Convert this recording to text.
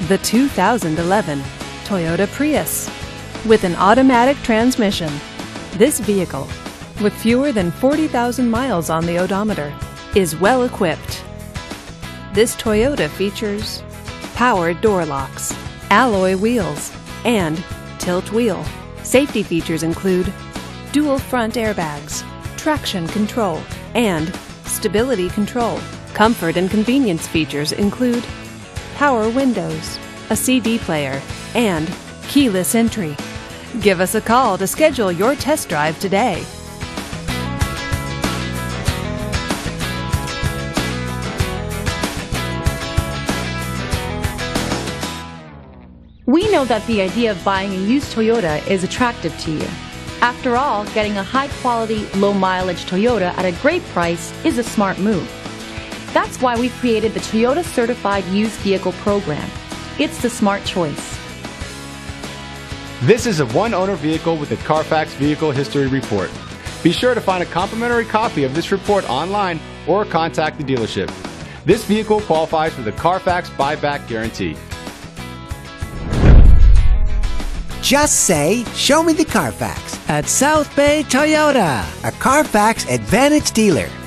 the 2011 Toyota Prius. With an automatic transmission, this vehicle, with fewer than 40,000 miles on the odometer, is well equipped. This Toyota features power door locks, alloy wheels, and tilt wheel. Safety features include dual front airbags, traction control, and stability control. Comfort and convenience features include power windows, a CD player, and keyless entry. Give us a call to schedule your test drive today. We know that the idea of buying a used Toyota is attractive to you. After all, getting a high-quality, low-mileage Toyota at a great price is a smart move. That's why we've created the Toyota Certified Used Vehicle Program. It's the smart choice. This is a one-owner vehicle with a Carfax Vehicle History Report. Be sure to find a complimentary copy of this report online or contact the dealership. This vehicle qualifies for the Carfax Buyback Guarantee. Just say, "Show me the Carfax" at South Bay Toyota, a Carfax Advantage dealer.